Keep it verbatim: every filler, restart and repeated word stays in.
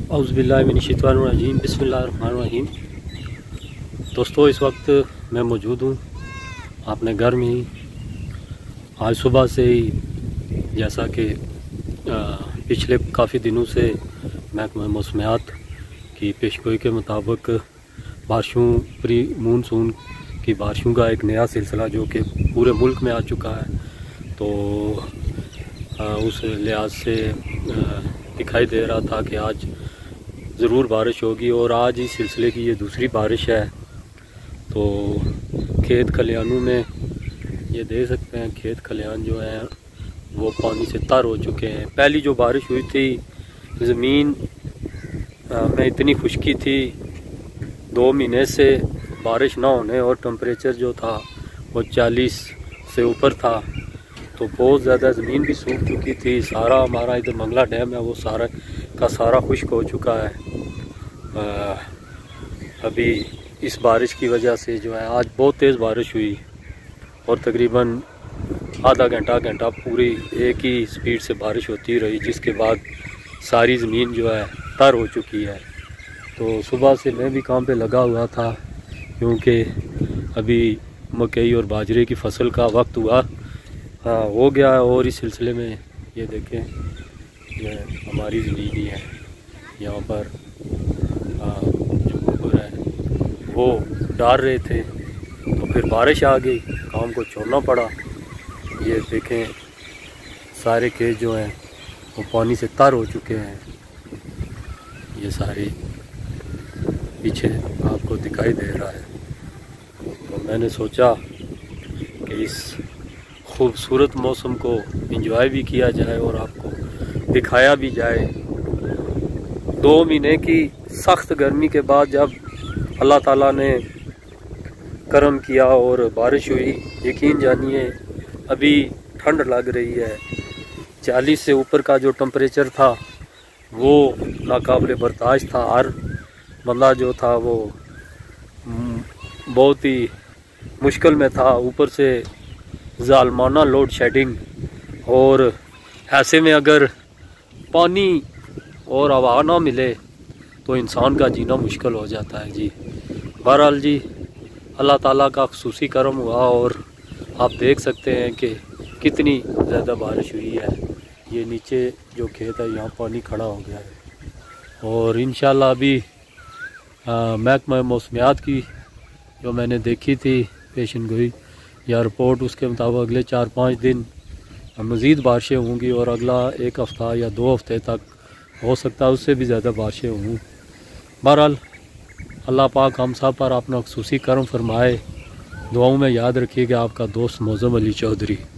औज़ुबिल्लाहिमिनश्शैतानिर्रजीम बिस्मिल्लाहिर्रहमानिर्रहीम। दोस्तों, इस वक्त मैं मौजूद हूँ अपने घर में ही। आज सुबह से ही जैसा कि पिछले काफ़ी दिनों से महकमा मौसमियात की पेशगोई के मुताबिक बारिशों प्री मानसून की बारिशों का एक नया सिलसिला जो कि पूरे मुल्क में आ चुका है, तो उस लिहाज से दिखाई दे रहा था कि आज ज़रूर बारिश होगी। और आज इस सिलसिले की ये दूसरी बारिश है। तो खेत खलिहानों में ये देख सकते हैं, खेत खलिहान जो हैं वो पानी से तर हो चुके हैं। पहली जो बारिश हुई थी ज़मीन में इतनी खुश्की थी, दो महीने से बारिश ना होने और टेम्परेचर जो था वो चालीस से ऊपर था, तो बहुत ज़्यादा ज़मीन भी सूख चुकी थी। सारा हमारा इधर मंगला डैम है वो सारा का सारा खुश्क हो चुका है। आ, अभी इस बारिश की वजह से जो है आज बहुत तेज़ बारिश हुई और तकरीबन आधा घंटा घंटा पूरी एक ही स्पीड से बारिश होती रही, जिसके बाद सारी ज़मीन जो है तर हो चुकी है। तो सुबह से मैं भी काम पे लगा हुआ था क्योंकि अभी मकई और बाजरे की फसल का वक्त हुआ हाँ हो गया है। और इस सिलसिले में ये देखें, ये हमारी ज़मीन ही है, यहाँ पर आ, जो गोबर है वो डाल रहे थे, तो फिर बारिश आ गई, काम को छोड़ना पड़ा। ये देखें सारे खेत जो हैं वो पानी से तर हो चुके हैं। ये सारे पीछे आपको दिखाई दे रहा है। तो मैंने सोचा कि इस खूबसूरत मौसम को एंजॉय भी किया जाए और आपको दिखाया भी जाए। दो महीने की सख्त गर्मी के बाद जब अल्लाह ताला ने करम किया और बारिश हुई, यकीन जानिए अभी ठंड लग रही है। चालीस से ऊपर का जो टेम्परेचर था वो नाकाबिले बर्दाश्त था। हर बंदा जो था वो बहुत ही मुश्किल में था। ऊपर से ज़ालमाना लोड शेडिंग, और ऐसे में अगर पानी और हवा ना मिले तो इंसान का जीना मुश्किल हो जाता है जी। बहरहाल जी, अल्लाह ताला का खुसूसी करम हुआ और आप देख सकते हैं कि कितनी ज़्यादा बारिश हुई है। ये नीचे जो खेत है यहाँ पानी खड़ा हो गया है। और इंशाल्लाह अभी महकमा मौसमियात की जो मैंने देखी थी पेशन गोई या रिपोर्ट, उसके मुताबिक अगले चार पाँच दिन मज़ीद बारिशें होंगी और अगला एक हफ़्ता या दो हफ्ते तक हो सकता है उससे भी ज़्यादा बारिशें होंगी। बहरहाल अल्लाह पाक हम सब पर अपना खुसूसी करम फरमाए। दुआओं में याद रखिएगा। आपका दोस्त मौज़म अली चौधरी।